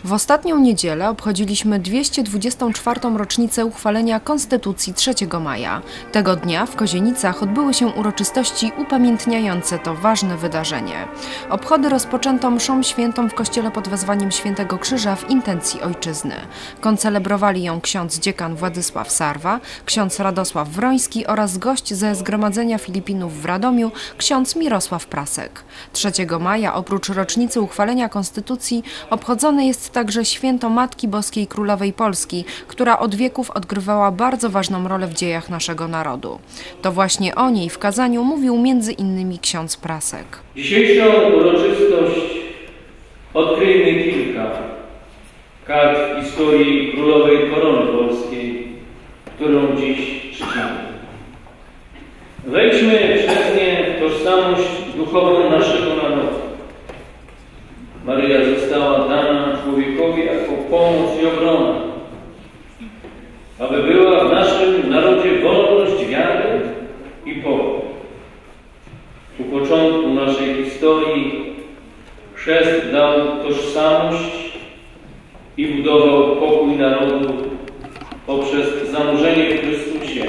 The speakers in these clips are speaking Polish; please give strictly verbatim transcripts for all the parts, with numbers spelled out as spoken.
W ostatnią niedzielę obchodziliśmy dwieście dwudziestą czwartą rocznicę uchwalenia Konstytucji trzeciego maja. Tego dnia w Kozienicach odbyły się uroczystości upamiętniające to ważne wydarzenie. Obchody rozpoczęto mszą świętą w kościele pod wezwaniem Świętego Krzyża w intencji ojczyzny. Koncelebrowali ją ksiądz dziekan Władysław Sarwa, ksiądz Radosław Wroński oraz gość ze Zgromadzenia Filipinów w Radomiu, ksiądz Mirosław Prasek. trzeciego maja oprócz rocznicy uchwalenia Konstytucji obchodzone jest także święto Matki Boskiej Królowej Polski, która od wieków odgrywała bardzo ważną rolę w dziejach naszego narodu. To właśnie o niej w kazaniu mówił między innymi ksiądz Prasek. Dzisiejszą uroczystość odkryjmy kilka kart historii Królowej Korony Polskiej, którą dziś czcimy. Wejdźmy przez nie w tożsamość duchową naszego narodu. Maryja została dana człowiekowi jako pomoc i obrona, aby była w naszym narodzie wolność wiary i pokój. U początku naszej historii chrzest dał tożsamość i budował pokój narodu poprzez zanurzenie w Chrystusie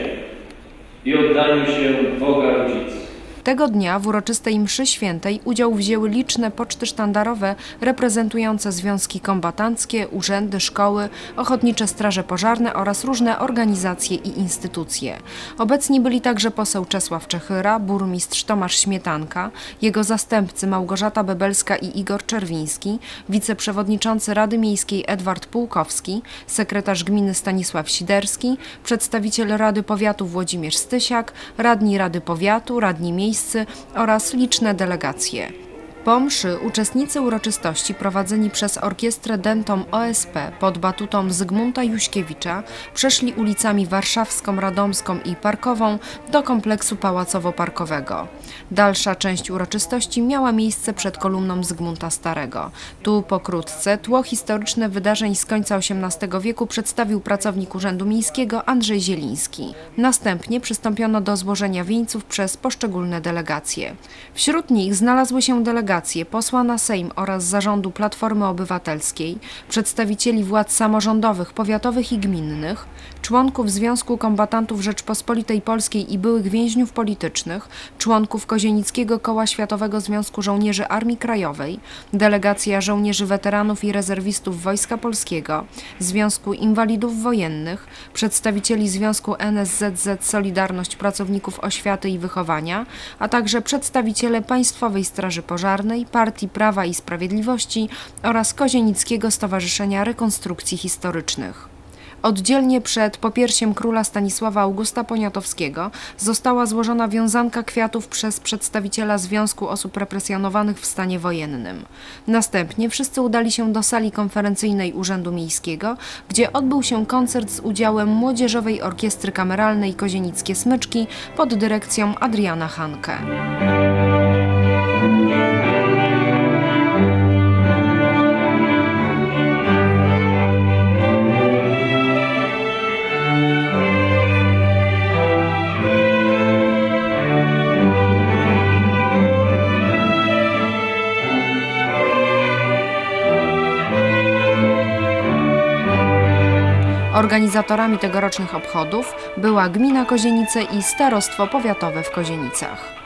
i oddaniu się Boga Rodzica. Tego dnia w uroczystej mszy świętej udział wzięły liczne poczty sztandarowe reprezentujące związki kombatanckie, urzędy, szkoły, ochotnicze straże pożarne oraz różne organizacje i instytucje. Obecni byli także poseł Czesław Czechyra, burmistrz Tomasz Śmietanka, jego zastępcy Małgorzata Bebelska i Igor Czerwiński, wiceprzewodniczący Rady Miejskiej Edward Pułkowski, sekretarz gminy Stanisław Siderski, przedstawiciel Rady Powiatu Włodzimierz Stysiak, radni Rady Powiatu, radni miejscy oraz liczne delegacje. Po mszy uczestnicy uroczystości prowadzeni przez orkiestrę Dentom O S P pod batutą Zygmunta Juśkiewicza przeszli ulicami Warszawską, Radomską i Parkową do kompleksu pałacowo-parkowego. Dalsza część uroczystości miała miejsce przed kolumną Zygmunta Starego. Tu pokrótce tło historyczne wydarzeń z końca osiemnastego wieku przedstawił pracownik Urzędu Miejskiego Andrzej Zieliński. Następnie przystąpiono do złożenia wieńców przez poszczególne delegacje. Wśród nich znalazły się delegacje posła na Sejm oraz zarządu Platformy Obywatelskiej, przedstawicieli władz samorządowych, powiatowych i gminnych, członków Związku Kombatantów Rzeczpospolitej Polskiej i byłych więźniów politycznych, członków Kozienickiego Koła Światowego Związku Żołnierzy Armii Krajowej, delegacja żołnierzy weteranów i rezerwistów Wojska Polskiego, Związku Inwalidów Wojennych, przedstawicieli Związku N S Z Z Solidarność Pracowników Oświaty i Wychowania, a także przedstawiciele Państwowej Straży Pożarnej, Partii Prawa i Sprawiedliwości oraz Kozienickiego Stowarzyszenia Rekonstrukcji Historycznych. Oddzielnie przed popiersiem króla Stanisława Augusta Poniatowskiego została złożona wiązanka kwiatów przez przedstawiciela Związku Osób Represjonowanych w stanie wojennym. Następnie wszyscy udali się do sali konferencyjnej Urzędu Miejskiego, gdzie odbył się koncert z udziałem Młodzieżowej Orkiestry Kameralnej Kozienickie Smyczki pod dyrekcją Adriana Hanke. Organizatorami tegorocznych obchodów była gmina Kozienice i starostwo powiatowe w Kozienicach.